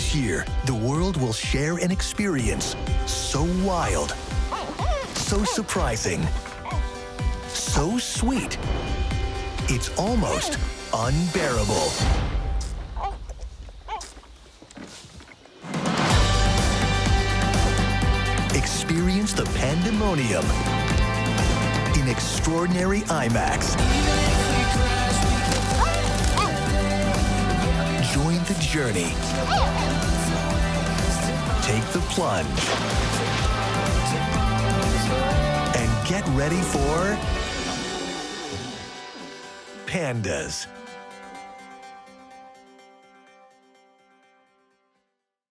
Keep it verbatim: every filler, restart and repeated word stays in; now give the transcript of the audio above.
This year, the world will share an experience so wild, so surprising, so sweet, it's almost unbearable. Experience the pandemonium in extraordinary IMAX. Join the journey. Take the plunge. And get ready for Pandas.